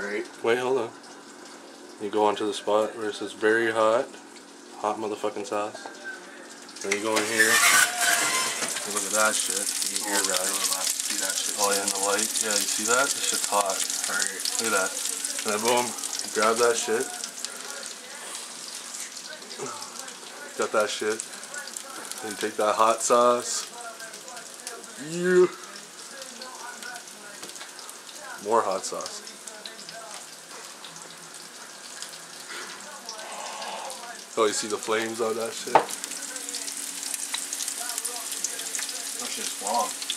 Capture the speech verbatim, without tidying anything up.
great. Wait, hold on. You go onto the spot where it says very hot, hot motherfucking sauce. Then you go in here. Look at that shit. You can hear that. See that shit. Oh yeah, in the light. Yeah, you see that? This shit's hot. Right. Look at that. And then boom, you grab that shit. Got that shit. And you take that hot sauce. You. More hot sauce. Oh, you see the flames on that shit? That shit's long.